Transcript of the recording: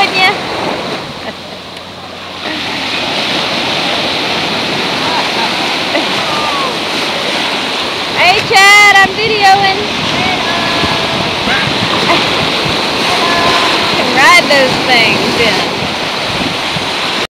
getting you? Hey Chad, I'm videoing. You can ride those things, yeah.